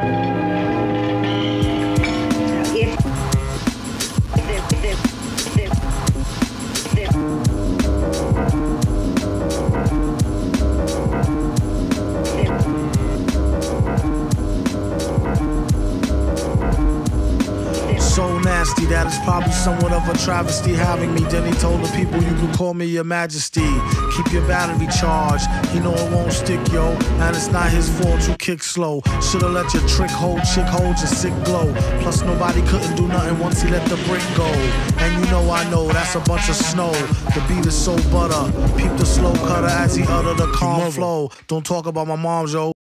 So nasty that it's probably somewhat of a travesty having me. Then he told the people, you can call me your majesty. Keep your battery charged, he know it won't stick, yo. And it's not his fault you kick slow. Should've let your chick hold your sick glow. Plus nobody couldn't do nothing once he let the brick go. And you know I know that's a bunch of snow. The beat is so butter. Peep the slow cutter as he utter the calm flow. Don't talk about my mom, yo.